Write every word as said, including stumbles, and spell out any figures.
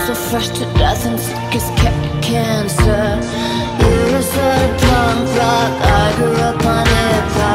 so fresh to death and sick as ca cancer. You were sort of punk rock, I grew up on hip hop.